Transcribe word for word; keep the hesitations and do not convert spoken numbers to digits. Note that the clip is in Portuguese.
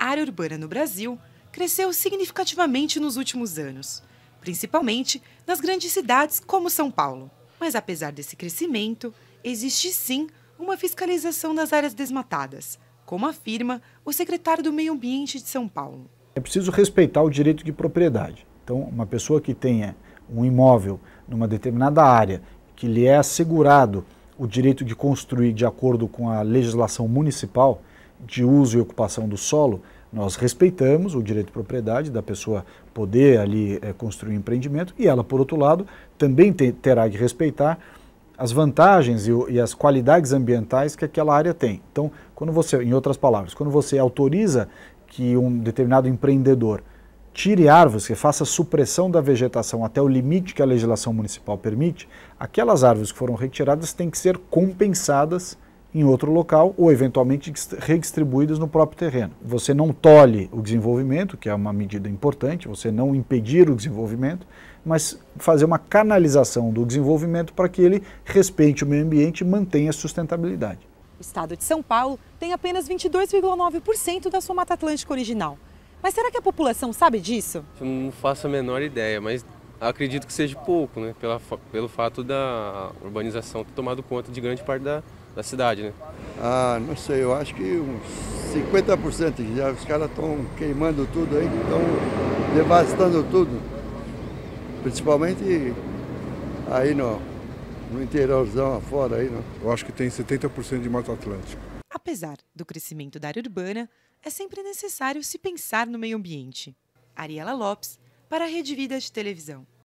A área urbana no Brasil cresceu significativamente nos últimos anos, principalmente nas grandes cidades como São Paulo. Mas apesar desse crescimento, existe sim uma fiscalização das áreas desmatadas, como afirma o secretário do Meio Ambiente de São Paulo. É preciso respeitar o direito de propriedade. Então, uma pessoa que tenha um imóvel numa determinada área, que lhe é assegurado o direito de construir de acordo com a legislação municipal de uso e ocupação do solo, nós respeitamos o direito de propriedade da pessoa poder ali é, construir um empreendimento e ela, por outro lado, também te, terá de respeitar as vantagens e, e as qualidades ambientais que aquela área tem. Então, quando você, em outras palavras, quando você autoriza que um determinado empreendedor tire árvores, que faça supressão da vegetação até o limite que a legislação municipal permite, aquelas árvores que foram retiradas têm que ser compensadas em outro local ou eventualmente redistribuídas no próprio terreno. Você não tolhe o desenvolvimento, que é uma medida importante, você não impedir o desenvolvimento, mas fazer uma canalização do desenvolvimento para que ele respeite o meio ambiente e mantenha a sustentabilidade. O estado de São Paulo tem apenas vinte e dois vírgula nove por cento da sua Mata Atlântica original. Mas será que a população sabe disso? Eu não faço a menor ideia, mas acredito que seja pouco, né? Pela, pelo fato da urbanização ter tomado conta de grande parte da, da cidade, né? Ah, não sei, eu acho que uns cinquenta por cento já. Os caras estão queimando tudo aí, estão devastando tudo. Principalmente aí no, no interiorzão afora aí, né? Eu acho que tem setenta por cento de Mata Atlântica. Apesar do crescimento da área urbana, é sempre necessário se pensar no meio ambiente. Ariela Lopes, para a Rede Vida de Televisão.